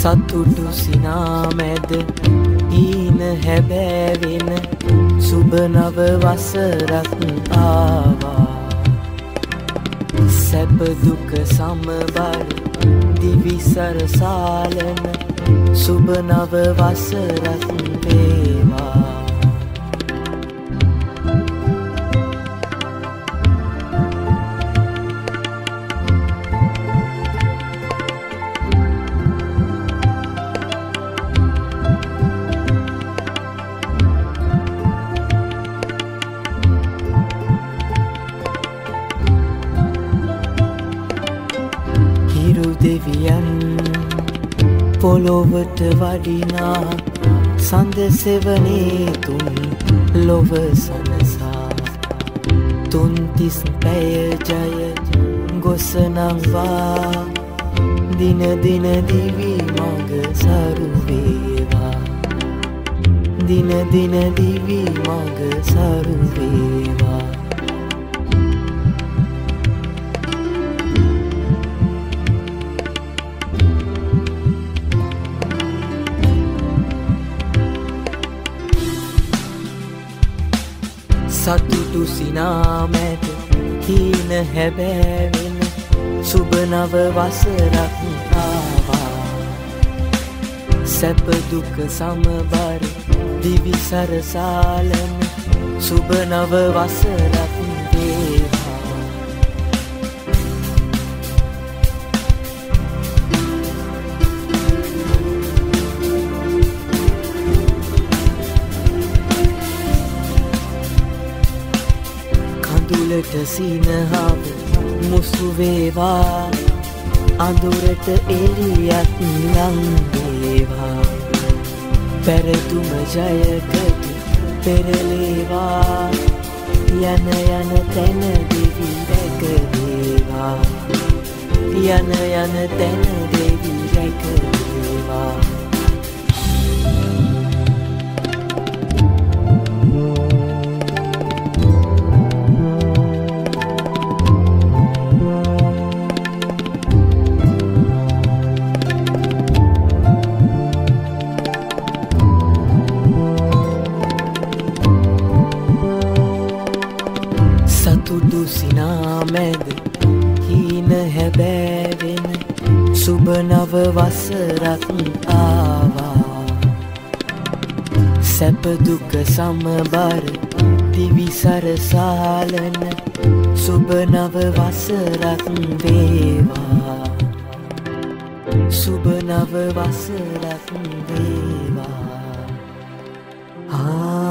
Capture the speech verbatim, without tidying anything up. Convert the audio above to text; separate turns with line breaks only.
සතුටු සිනා මැද හීන හැබෑවෙන සුබ නව වසරක් ආවා. සැප දුක සමබර දිවි සරසාලන සුබ නව වසරක් වේවා. දෙවියන් පොළොවට වඩිනා සඳ සෙවනේ තුන් ලොව සනසා තුන්තිස් පැය ජය ගොස නංවා දින දින දිවි මඟ සරු වේවා. දින දින දිවි මඟ සරු වේවා. සතුටු සිනා මැද හීන හැබෑවෙන සුබ නව වසරක් ආවා. සැප දුක සමබර දිවි සරසාලන සුබ නව වසරක් වේවා. කඳුලට සිනහව මුසු වේවා. අඳුරට එළියක් ලං වේවා. පැරදුම ජයකට පෙරලේවා. යන යන තැන දෙවි රැක වේවා. යන යන තැන දෙවි රැක වේවා. සතුටු සිනා මැද හීන හැබෑවෙන සුබ නව වසරක් ආවා. සැප දුක සමබර දිවි සරසාලන සුබ නව වසරක් වේවා. සුබ නව වසරක් වේවා. ආ